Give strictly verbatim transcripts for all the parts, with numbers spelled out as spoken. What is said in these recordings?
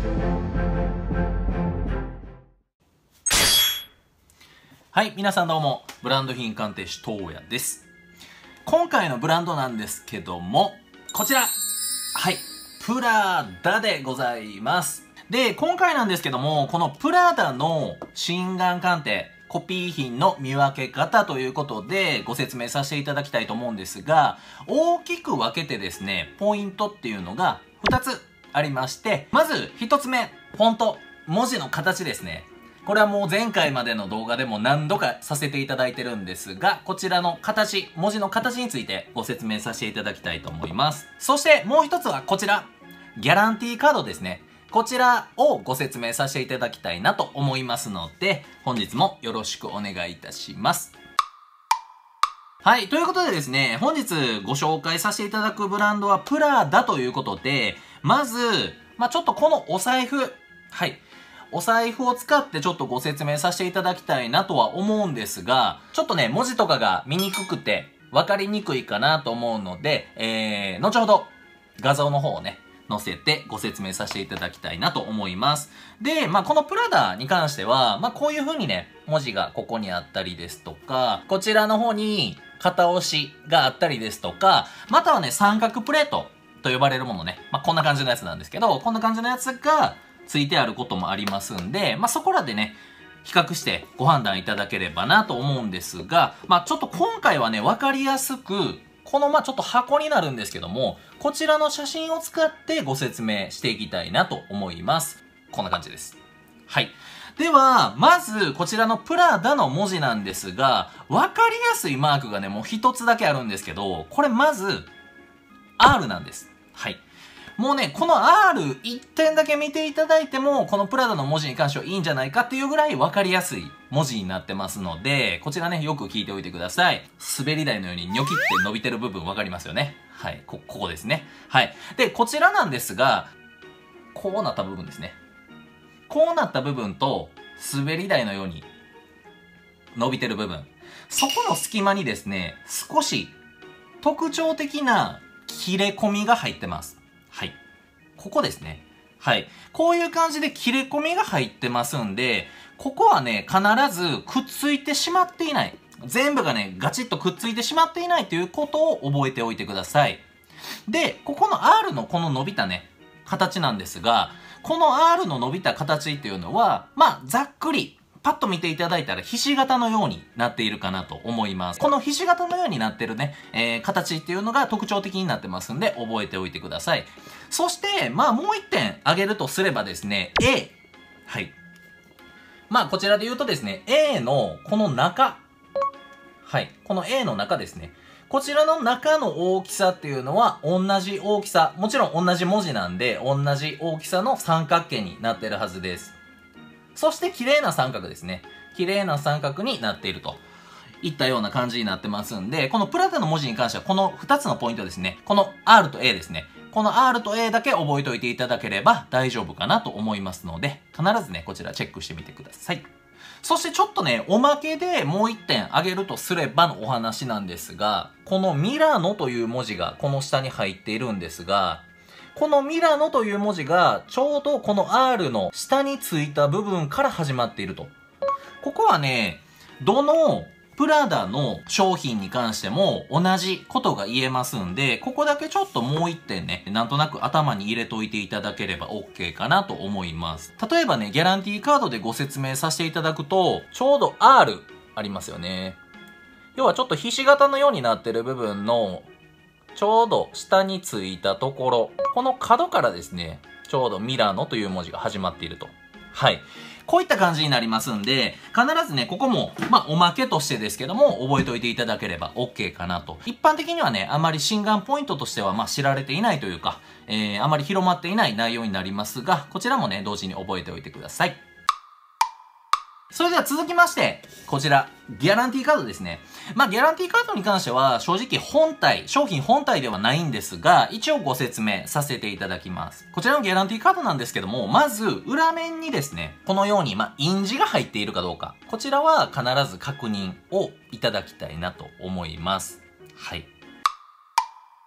はい、皆さんどうも、ブランド品鑑定士、東也です。今回のブランドなんですけども、こちらはい、プラダでございます。で、今回なんですけども、このプラダの真贋鑑定、コピー品の見分け方ということでご説明させていただきたいと思うんですが、大きく分けてですね、ポイントっていうのがふたつありまして、まずひとつめ、フォント、文字の形ですね。これはもう前回までの動画でも何度かさせていただいてるんですが、こちらの形、文字の形についてご説明させていただきたいと思います。そしてもう一つはこちら、ギャランティーカードですね。こちらをご説明させていただきたいなと思いますので、本日もよろしくお願いいたします。はい。ということでですね、本日ご紹介させていただくブランドはプラダということで、まず、まあ、ちょっとこのお財布、はい。お財布を使ってちょっとご説明させていただきたいなとは思うんですが、ちょっとね、文字とかが見にくくて分かりにくいかなと思うので、えー、後ほど画像の方をね、載せてご説明させていただきたいなと思います。で、まあ、このプラダに関しては、まあ、こういう風にね、文字がここにあったりですとか、こちらの方に型押しがあったりですとか、またはね、三角プレートと呼ばれるものね、まあ、こんな感じのやつなんですけど、こんな感じのやつがついてあることもありますんで、まあ、そこらでね、比較してご判断いただければなと思うんですが、まあ、ちょっと今回はね、わかりやすく、このまあちょっと箱になるんですけども、こちらの写真を使ってご説明していきたいなと思います。こんな感じです。はい。では、まずこちらのプラダの文字なんですが、わかりやすいマークがね、もう一つだけあるんですけど、これまず アール なんです。はい。もうね、この アールいってんだけ見ていただいても、このプラダの文字に関してはいいんじゃないかっていうぐらい分かりやすい文字になってますので、こちらね、よく聞いておいてください。滑り台のようにニョキって伸びてる部分分かりますよね。はい。こ、ここですね。はい。で、こちらなんですが、こうなった部分ですね。こうなった部分と、滑り台のように伸びてる部分。そこの隙間にですね、少し特徴的な切れ込みが入ってます。はい。ここですね。はい。こういう感じで切れ込みが入ってますんで、ここはね、必ずくっついてしまっていない。全部がね、ガチッとくっついてしまっていないということを覚えておいてください。で、ここの アール のこの伸びたね、形なんですが、この アール の伸びた形っていうのは、まあ、ざっくり、パッと見ていただいたらひし形のようになっているかなと思います。このひし形のようになってるね、えー、形っていうのが特徴的になってますんで覚えておいてください。そして、まあもう一点挙げるとすればですね、A。はい。まあこちらで言うとですね、A のこの中。はい。この A の中ですね。こちらの中の大きさっていうのは同じ大きさ。もちろん同じ文字なんで同じ大きさの三角形になってるはずです。そして綺麗な三角ですね。綺麗な三角になっているといったような感じになってますんで、このプラダの文字に関してはこのふたつのポイントですね。この アール と A ですね。この アール と A だけ覚えておいていただければ大丈夫かなと思いますので、必ずね、こちらチェックしてみてください。そしてちょっとね、おまけでもういってん挙げるとすればのお話なんですが、このミラノという文字がこの下に入っているんですが、このミラノという文字がちょうどこの アール の下についた部分から始まっていると。ここはね、どのプラダの商品に関しても同じことが言えますんで、ここだけちょっともう一点ね、なんとなく頭に入れといていただければ OK かなと思います。例えばね、ギャランティーカードでご説明させていただくと、ちょうど アール ありますよね。要はちょっとひし形のようになってる部分のちょうど下についたところ、この角からですね、ちょうどミラノという文字が始まっていると。はい。こういった感じになりますんで、必ずね、ここも、まあ、おまけとしてですけども、覚えておいていただければ OK かなと。一般的にはね、あまり真贋ポイントとしては、まあ、知られていないというか、えー、あまり広まっていない内容になりますが、こちらもね、同時に覚えておいてください。それでは続きまして、こちら、ギャランティーカードですね。まあ、ギャランティーカードに関しては、正直本体、商品本体ではないんですが、一応ご説明させていただきます。こちらのギャランティーカードなんですけども、まず、裏面にですね、このように、まあ、印字が入っているかどうか、こちらは必ず確認をいただきたいなと思います。はい。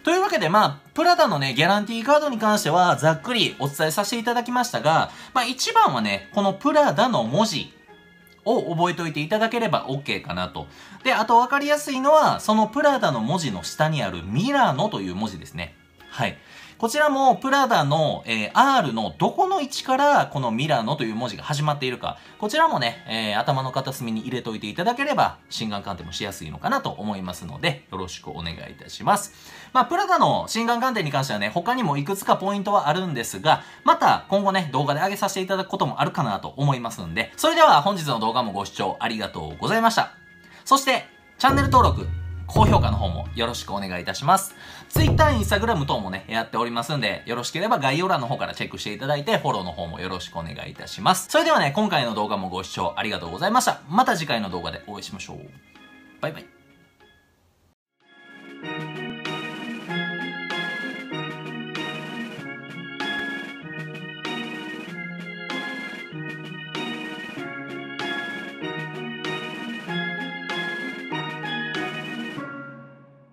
というわけで、まあ、プラダのね、ギャランティーカードに関しては、ざっくりお伝えさせていただきましたが、まあ、一番はね、このプラダの文字を覚えておいていただければ OK かなと。で、あと分かりやすいのは、そのプラダの文字の下にあるミラノという文字ですね。はい。こちらもプラダの、えー、R のどこの位置からこのミラノという文字が始まっているか、こちらもね、えー、頭の片隅に入れておいていただければ、心眼鑑定もしやすいのかなと思いますので、よろしくお願いいたします。まあ、プラダの心眼鑑定に関してはね、他にもいくつかポイントはあるんですが、また今後ね、動画で上げさせていただくこともあるかなと思いますんで、それでは本日の動画もご視聴ありがとうございました。そして、チャンネル登録、高評価の方もよろしくお願いいたします。Twitter、Instagram 等もね、やっておりますんで、よろしければ概要欄の方からチェックしていただいて、フォローの方もよろしくお願いいたします。それではね、今回の動画もご視聴ありがとうございました。また次回の動画でお会いしましょう。バイバイ。